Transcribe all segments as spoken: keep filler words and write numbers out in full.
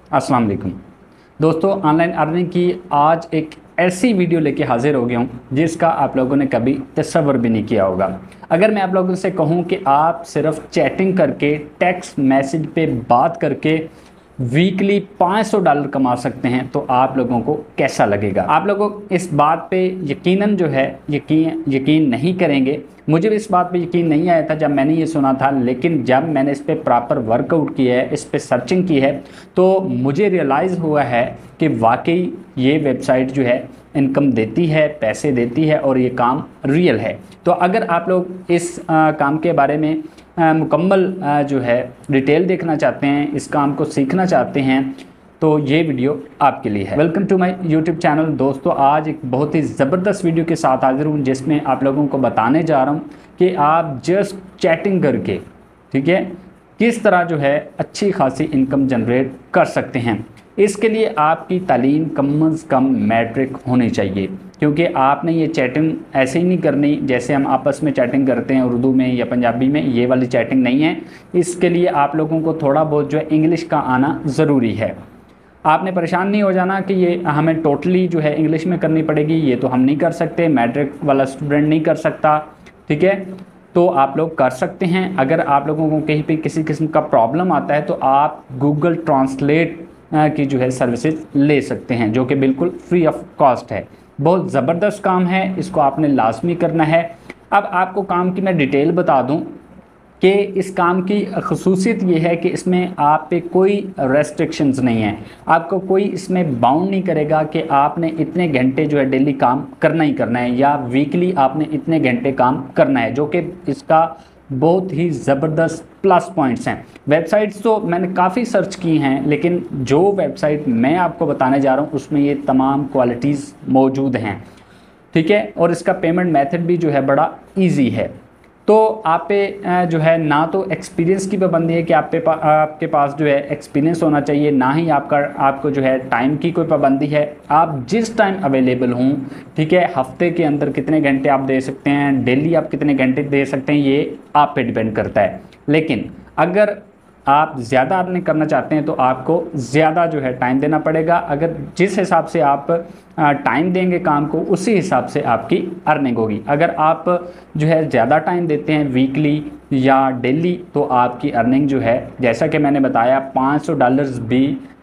अस्सलाम वालेकुम दोस्तों, ऑनलाइन अर्निंग की आज एक ऐसी वीडियो लेके हाजिर हो गया हूँ जिसका आप लोगों ने कभी तसव्वुर भी नहीं किया होगा। अगर मैं आप लोगों से कहूँ कि आप सिर्फ चैटिंग करके, टेक्स्ट मैसेज पे बात करके वीकली पाँच सौ डॉलर कमा सकते हैं तो आप लोगों को कैसा लगेगा? आप लोगों इस बात पे यकीनन जो है यकीन यकीन नहीं करेंगे। मुझे भी इस बात पे यकीन नहीं आया था जब मैंने ये सुना था, लेकिन जब मैंने इस पे प्रॉपर वर्कआउट किया है, इस पे सर्चिंग की है, तो मुझे रियलाइज़ हुआ है कि वाकई ये वेबसाइट जो है इनकम देती है, पैसे देती है और ये काम रियल है। तो अगर आप लोग इस आ, काम के बारे में आ, मुकम्मल आ, जो है डिटेल देखना चाहते हैं, इस काम को सीखना चाहते हैं, तो ये वीडियो आपके लिए है। Welcome to my YouTube channel. दोस्तों, आज एक बहुत ही ज़बरदस्त वीडियो के साथ हाजिर हूँ जिसमें आप लोगों को बताने जा रहा हूँ कि आप जस्ट चैटिंग करके, ठीक है, किस तरह जो है अच्छी खासी इनकम जनरेट कर सकते हैं। इसके लिए आपकी तालीम कम अज़ कम मैट्रिक होनी चाहिए, क्योंकि आपने ये चैटिंग ऐसे ही नहीं करनी जैसे हम आपस में चैटिंग करते हैं उर्दू में या पंजाबी में। ये वाली चैटिंग नहीं है। इसके लिए आप लोगों को थोड़ा बहुत जो है इंग्लिश का आना ज़रूरी है। आपने परेशान नहीं हो जाना कि ये हमें टोटली जो है इंग्लिश में करनी पड़ेगी, ये तो हम नहीं कर सकते, मैट्रिक वाला स्टूडेंट नहीं कर सकता, ठीक है। तो आप लोग कर सकते हैं। अगर आप लोगों को कहीं पे किसी किस्म का प्रॉब्लम आता है तो आप गूगल ट्रांसलेट की जो है सर्विसेज ले सकते हैं, जो कि बिल्कुल फ्री ऑफ कॉस्ट है। बहुत ज़बरदस्त काम है, इसको आपने लाजमी करना है। अब आपको काम की मैं डिटेल बता दूं कि इस काम की खसूसियत ये है कि इसमें आप पे कोई रेस्ट्रिक्शंस नहीं है। आपको कोई इसमें बाउंड नहीं करेगा कि आपने इतने घंटे जो है डेली काम करना ही करना है या वीकली आपने इतने घंटे काम करना है, जो कि इसका बहुत ही ज़बरदस्त प्लस पॉइंट्स हैं। वेबसाइट्स तो मैंने काफ़ी सर्च की हैं, लेकिन जो वेबसाइट मैं आपको बताने जा रहा हूँ उसमें ये तमाम क्वालिटीज़ मौजूद हैं, ठीक है। और इसका पेमेंट मेथड भी जो है बड़ा ईजी है। तो आप पे जो है ना तो एक्सपीरियंस की पाबंदी है कि आप पे पा, आपके पास जो है एक्सपीरियंस होना चाहिए, ना ही आपका आपको जो है टाइम की कोई पाबंदी है। आप जिस टाइम अवेलेबल हों, ठीक है, हफ्ते के अंदर कितने घंटे आप दे सकते हैं, डेली आप कितने घंटे दे सकते हैं, ये आप पे डिपेंड करता है। लेकिन अगर आप ज़्यादा अर्निंग करना चाहते हैं तो आपको ज़्यादा जो है टाइम देना पड़ेगा। अगर जिस हिसाब से आप टाइम देंगे काम को, उसी हिसाब से आपकी अर्निंग होगी। अगर आप जो है ज़्यादा टाइम देते हैं वीकली या डेली, तो आपकी अर्निंग जो है, जैसा कि मैंने बताया, पाँच सौ डॉलर्स भी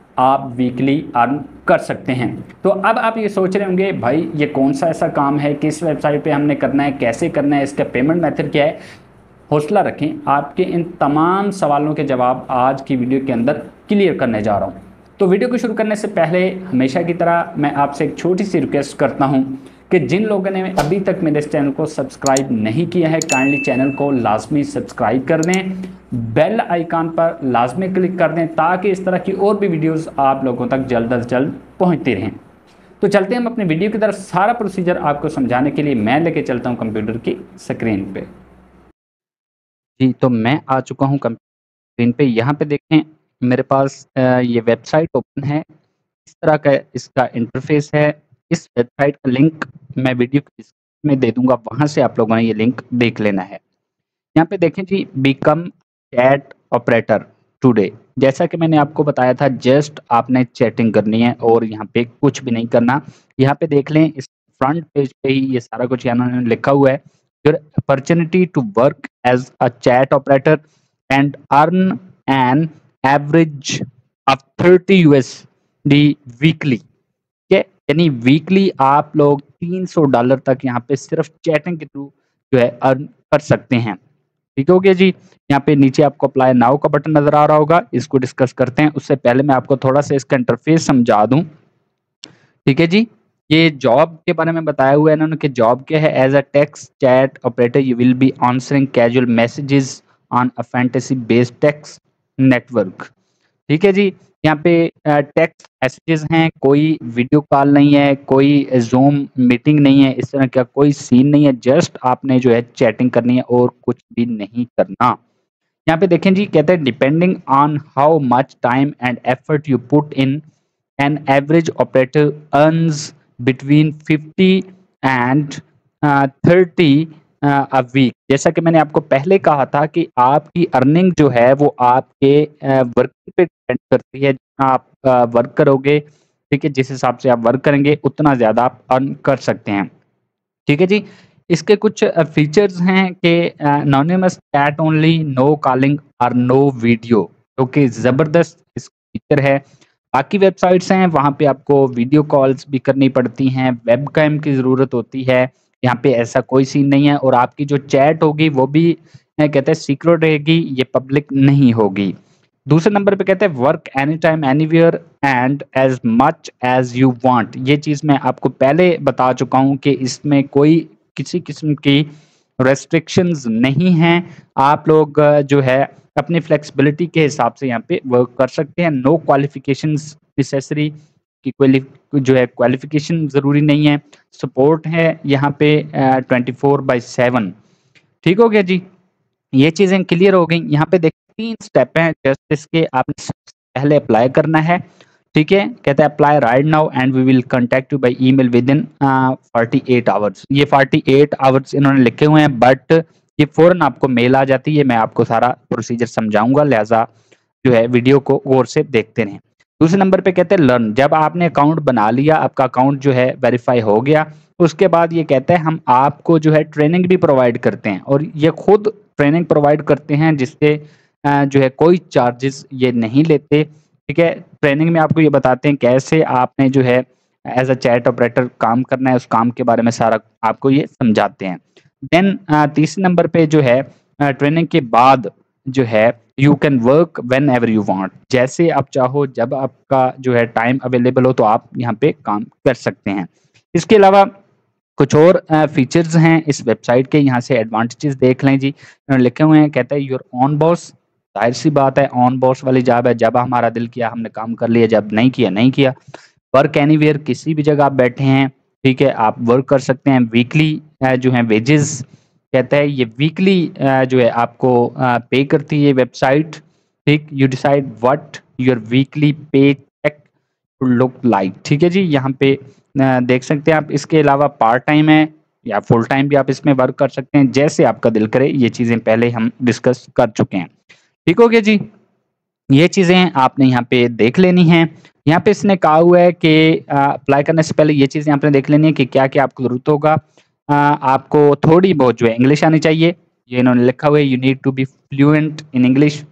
आप वीकली अर्न कर सकते हैं। तो अब आप ये सोच रहे होंगे, भाई ये कौन सा ऐसा काम है, किस वेबसाइट पे हमने करना है, कैसे करना है, इसका पेमेंट मेथड क्या है। हौसला रखें, आपके इन तमाम सवालों के जवाब आज की वीडियो के अंदर क्लियर करने जा रहा हूं। तो वीडियो को शुरू करने से पहले हमेशा की तरह मैं आपसे एक छोटी सी रिक्वेस्ट करता हूं कि जिन लोगों ने अभी तक मेरे इस चैनल को सब्सक्राइब नहीं किया है, काइंडली चैनल को लाजमी सब्सक्राइब कर दें, बेल आइकन पर लाजमी क्लिक कर दें, ताकि इस तरह की और भी वीडियोज़ आप लोगों तक जल्द अज जल्द पहुँचती रहें। तो चलते हैं हम अपनी वीडियो की तरफ। सारा प्रोसीजर आपको समझाने के लिए मैं लेके चलता हूँ कंप्यूटर की स्क्रीन पे। जी, तो मैं आ चुका हूँ स्क्रीन पे। यहाँ पे देखें मेरे पास ये वेबसाइट ओपन है। इस तरह का इसका इंटरफेस है। इस वेबसाइट का लिंक मैं वीडियो के डिस्क्रिप्शन में दे दूँगा, वहाँ से आप लोगों ने ये लिंक देख लेना है। यहाँ पे देखें जी, बिकम चैट ऑपरेटर टुडे। जैसा कि मैंने आपको बताया था, जस्ट आपने चैटिंग करनी है और यहाँ पे कुछ भी नहीं करना। यहाँ पे देख लें, इस फ्रंट पेज पे ही ये सारा कुछ यहाँ लिखा हुआ है। Your opportunity to work as a chat operator and earn an average of thirty U S D weekly। ठीक है, यानी वीकली आप लोग तीन सौ डॉलर तक यहाँ पे सिर्फ चैटिंग के थ्रू जो है अर्न कर सकते हैं। ठीक हो गया जी। यहाँ पे नीचे आपको अप्लाई नाउ का बटन नजर आ रहा होगा, इसको डिस्कस करते हैं। उससे पहले मैं आपको थोड़ा सा इसका इंटरफेस समझा दूं। ठीक है जी, ये जॉब के बारे में बताया हुआ है इन्होंने कि जॉब क्या है। As a text chat operator you will be answering casual messages on a fantasy based text network. ठीक है जी, यहाँ पे टेक्स्ट मैसेजेस हैं, कोई वीडियो कॉल नहीं है, कोई जूम मीटिंग नहीं है, इस तरह का कोई सीन नहीं है। जस्ट आपने जो है चैटिंग करनी है और कुछ भी नहीं करना। यहाँ पे देखें जी, कहते हैं depending on how much time and effort you put in, an average operator earns between fifty and uh, thirty a week. जैसा कि मैंने आपको पहले कहा था कि आपकी अर्निंग जो है वो आपके अ, वर्क पे डिपेंड करती है। जितना आप अ, वर्क करोगे, ठीक है, जिस हिसाब से आप वर्क करेंगे उतना ज़्यादा आप अर्न कर सकते हैं। ठीक है जी। इसके कुछ अ, फीचर्स हैं कि uh, anonymous chat only, no calling और नो वीडियो, जो कि ज़बरदस्त इस फीचर है। बाकी वेबसाइट्स हैं वहाँ पे आपको वीडियो कॉल्स भी करनी पड़ती हैं, वेबकैम की ज़रूरत होती है। यहाँ पे ऐसा कोई सीन नहीं है और आपकी जो चैट होगी वो भी अ, कहते हैं सीक्रेट रहेगी, ये पब्लिक नहीं होगी। दूसरे नंबर पे कहते हैं work any time anywhere and as much as you want. ये चीज़ मैं आपको पहले बता चुका हूँ कि इसमें कोई किसी किस्म की रेस्ट्रिक्शंस नहीं हैं। आप लोग अ, जो है अपनी फ्लेक्सिबिलिटी के हिसाब से यहाँ पे वर्क कर सकते हैं। नो क्वालिफिकेशंस नेसेसरी, कि क्वालि जो है क्वालिफिकेशन ज़रूरी नहीं है। सपोर्ट है यहाँ पे uh, twenty four by seven. ठीक हो गया जी। ये चीज़ें क्लियर हो गई। यहाँ पे देखिए तीन स्टेप हैं जस्ट इसके। आपने सबसे पहले अप्लाई करना है, ठीक है? कहता है apply right now and we will contact you by email within uh, forty eight hours. ये फोर्टी एट आवर्स इन्होंने लिखे हुए हैं, बट ये फ़ौरन आपको मेल आ जाती है। मैं आपको सारा प्रोसीजर समझाऊँगा, लिहाज़ा जो है वीडियो को गौर से देखते रहें। दूसरे नंबर पे कहते हैं लर्न। जब आपने अकाउंट बना लिया, आपका अकाउंट जो है वेरीफाई हो गया, उसके बाद ये कहता है हम आपको जो है ट्रेनिंग भी प्रोवाइड करते हैं और ये खुद ट्रेनिंग प्रोवाइड करते हैं जिससे अ, जो है कोई चार्जेस ये नहीं लेते, ठीक है? ट्रेनिंग में आपको ये बताते हैं कैसे आपने जो है एज़ अ चैट ऑपरेटर काम करना है, उस काम के बारे में सारा आपको ये समझाते हैं। देन अ, तीसरे नंबर पे जो है अ, ट्रेनिंग के बाद जो है you can work whenever you want. जैसे आप चाहो, जब आपका जो है टाइम अवेलेबल हो तो आप यहाँ पे काम कर सकते हैं। इसके अलावा कुछ और अ, फीचर्स हैं इस वेबसाइट के, यहाँ से एडवांटेजेस देख लें जी। इन्होंने लिखे हुए हैं, कहता है योर ओन बॉस। ज़ाहिर-सी बात है ऑन बॉस वाली जॉब है, जब हमारा दिल किया हमने काम कर लिया, जब नहीं किया नहीं किया। वर्क एनीवेयर, किसी भी जगह आप बैठे हैं, ठीक है, आप वर्क कर सकते हैं। वीकली अ, जो है वेजेस, कहता है ये वीकली अ, जो है आपको अ, पे करती है ये वेबसाइट, ठीक। You decide what your weekly pay check look like, ठीक है जी। यहाँ पे अ, देख सकते हैं आप। इसके अलावा पार्ट टाइम है या फुल टाइम भी आप इसमें वर्क कर सकते हैं, जैसे आपका दिल करे। ये चीज़ें पहले हम डिस्कस कर चुके हैं। ठीक हो गया जी। ये चीज़ें आपने यहाँ पे देख लेनी हैं। यहाँ पे इसने कहा हुआ है कि अ, अप्लाई करने से पहले ये चीज़ें आपने देख लेनी है कि क्या-क्या आपको ज़रूरत होगा। अ, आपको थोड़ी बहुत जो है इंग्लिश आनी चाहिए। ये इन्होंने लिखा हुआ है you need to be fluent in English.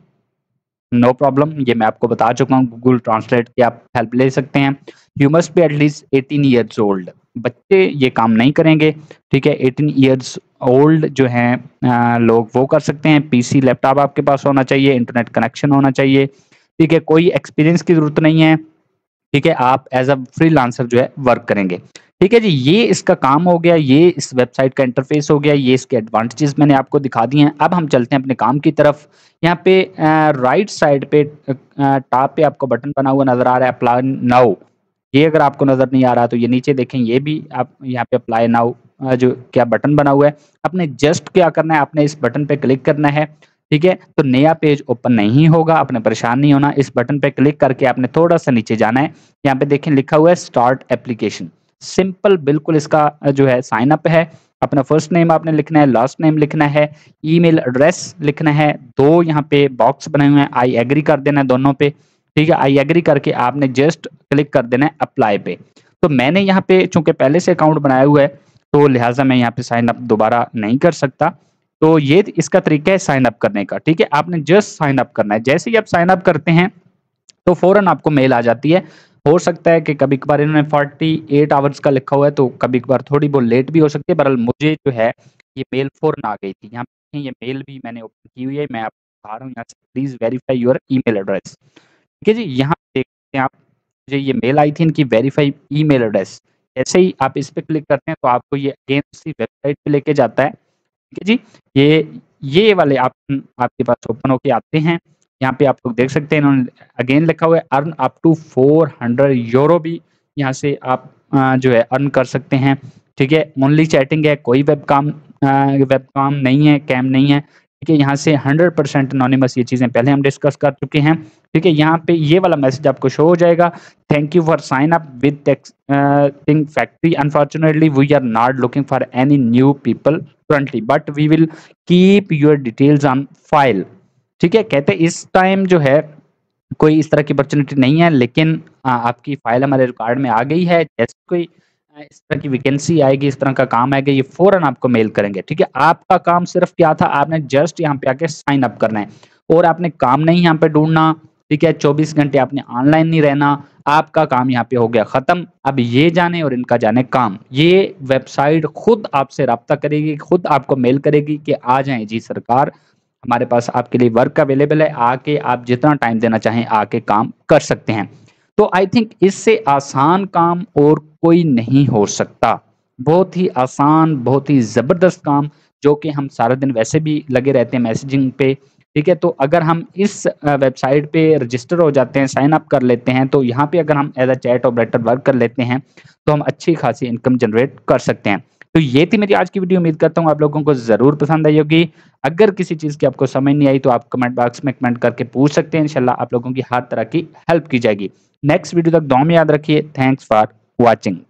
No problem, ये मैं आपको बता चुका हूँ, गूगल ट्रांसलेट की आप हेल्प ले सकते हैं। You must be at least eighteen years old. बच्चे ये काम नहीं करेंगे, ठीक है? एटीन इयर्स ओल्ड जो हैं अ, लोग वो कर सकते हैं। पीसी, लैपटॉप आपके पास होना चाहिए, इंटरनेट कनेक्शन होना चाहिए, ठीक है? कोई एक्सपीरियंस की ज़रूरत नहीं है, ठीक है? आप एज़ अ फ्रीलांसर जो है वर्क करेंगे। ठीक है जी, ये इसका काम हो गया, ये इस वेबसाइट का इंटरफ़ेस हो गया, ये इसके एडवांटेजेस मैंने आपको दिखा दिए हैं। अब हम चलते हैं अपने काम की तरफ। यहाँ पे अ, राइट साइड पे अ अ, टॉप पे आपको बटन बना हुआ नज़र आ रहा है अप्लाई नाउ। ये अगर आपको नज़र नहीं आ रहा तो ये नीचे देखें, ये भी आप यहाँ पे अप्लाई नाउ अ, जो क्या बटन बना हुआ है, आपने जस्ट क्या करना है, आपने इस बटन पे क्लिक करना है, ठीक है? तो नया पेज ओपन नहीं होगा, आपने परेशान नहीं होना। इस बटन पे क्लिक करके आपने थोड़ा-सा नीचे जाना है। यहाँ पे देखें लिखा हुआ है स्टार्ट एप्लीकेशन। सिंपल बिल्कुल इसका अ, जो है साइन अप है। अपना फर्स्ट नेम आपने लिखना है, लास्ट नेम लिखना है, ईमेल एड्रेस लिखना है। दो यहाँ पे बॉक्स बने हुए हैं, आई एग्री कर देना है दोनों पे, ठीक है? आई एग्री करके आपने जस्ट क्लिक कर देना है अप्लाई पे। तो मैंने यहाँ पे चूँकि पहले से अकाउंट बनाया हुआ है, तो लिहाज़ा मैं यहाँ पे साइन अप दोबारा नहीं कर सकता। तो ये इसका तरीका है साइन अप करने का, ठीक है? आपने जस्ट साइन अप करना है। जैसे ही आप साइन अप करते हैं, तो फ़ौरन आपको मेल आ जाती है। हो सकता है कि कभी-कभार इन्होंने फोर्टी एट आवर्स का लिखा हुआ है, तो कभी-कभार थोड़ी बहुत लेट भी हो सकती है। बहरहाल मुझे जो है ये मेल फ़ौरन आ गई थी। यहाँ पे ये मेल भी मैंने ओपन की हुई है। मैं आपको दिखा रहा हूँ यहाँ से, please verify your email address. ठीक है जी, यहाँ पे देख सकते हैं आप, मुझे ये मेल आई थी इनकी वेरीफाई ईमेल एड्रेस। जैसे ही आप इस पे क्लिक करते हैं तो आपको ये अगेन उसी वेबसाइट पे लेके जाता है। ठीक है जी, ये ये वाले ऑप्शन आपके पास ओपन होके आते हैं। यहाँ पे आप लोग देख सकते हैं इन्होंने अगेन लिखा हुआ है earn up to four hundred euro भी यहाँ से आप अ, जो है अर्न कर सकते हैं। ठीक है, ओनली चैटिंग है, कोई वेब काम अ, वेब काम नहीं है, कैम नहीं है। ठीक है, यहाँ से हंड्रेड परसेंट एनोनिमस, ये चीज़ें पहले हम डिस्कस कर चुके हैं। ठीक है, यहाँ पे ये वाला मैसेज आपको शो हो जाएगा, thank you for sign up with Think Factory, unfortunately we are not looking for any new people currently but we will keep your details on file. ठीक है, कहते इस टाइम जो है कोई इस तरह की अपॉर्चुनिटी नहीं है, लेकिन आ, आपकी फाइल हमारे रिकॉर्ड में आ गई है। जैसे कोई आ, इस तरह की वैकेंसी आएगी, इस तरह का काम आएगा, ये फौरन आपको मेल करेंगे। ठीक है, आपका काम सिर्फ क्या था, आपने जस्ट यहाँ पे आके साइन अप करना है और आपने काम नहीं यहाँ पे ढूंढना। ठीक है, चौबीस घंटे आपने ऑनलाइन नहीं रहना, आपका काम यहाँ पे हो गया खत्म। अब ये जाने और इनका जाने काम, ये वेबसाइट खुद आपसे रब्ता करेगी, खुद आपको मेल करेगी कि आ जाएं जी सरकार, हमारे पास आपके लिए वर्क अवेलेबल है, आके आप जितना टाइम देना चाहें आके काम कर सकते हैं। तो आई थिंक इससे आसान काम और कोई नहीं हो सकता। बहुत ही आसान, बहुत ही ज़बरदस्त काम, जो कि हम सारा दिन वैसे भी लगे रहते हैं मैसेजिंग पे। ठीक है, तो अगर हम इस वेबसाइट पे रजिस्टर हो जाते हैं, साइन अप कर लेते हैं, तो यहाँ पे अगर हम as a chat operator work कर लेते हैं, तो हम अच्छी खासी इनकम जनरेट कर सकते हैं। तो ये थी मेरी आज की वीडियो, उम्मीद करता हूँ आप लोगों को ज़रूर पसंद आई होगी। अगर किसी चीज़ की आपको समझ नहीं आई तो आप कमेंट बॉक्स में कमेंट करके पूछ सकते हैं, इंशाल्लाह आप लोगों की हर तरह की हेल्प की जाएगी। नेक्स्ट वीडियो तक दुआ में याद रखिए। Thanks for watching.